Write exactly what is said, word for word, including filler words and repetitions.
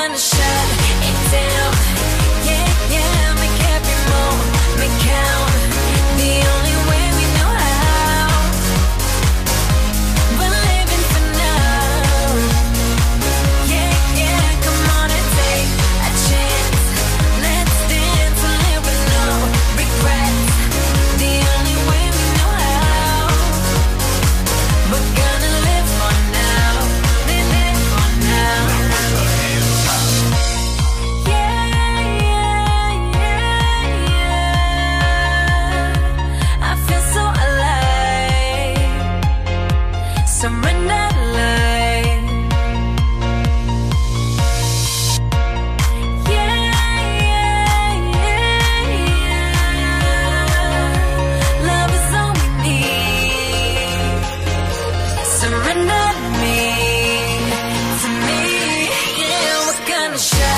gonna shut it down. Yeah, yeah, make every moment count. The only way we know how. We're living for now. Yeah, yeah, come on and take a chance. Let's dance and live with no regrets. The only way we know how. We're gonna live for now. Live it for now. Yeah, yeah, yeah, yeah. I feel so alive. Surrender life. Yeah, yeah, yeah, yeah. Love is all we need. Surrender me to me. Yeah, we're gonna shine.